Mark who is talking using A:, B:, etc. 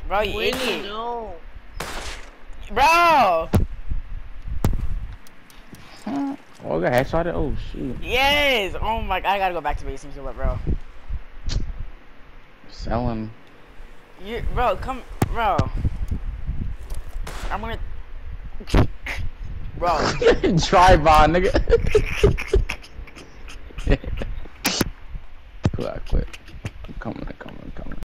A: Bro, you
B: When you
A: idiot.
B: know.
A: Bro!
C: Oh, I got headshot it. Oh shoot.
A: Yes! Oh my god, I gotta go back to base and kill it, bro.
C: Selling.
A: Bro, come, bro. I'm gonna. Bro.
C: Tribon, nigga. Quit. I'm coming.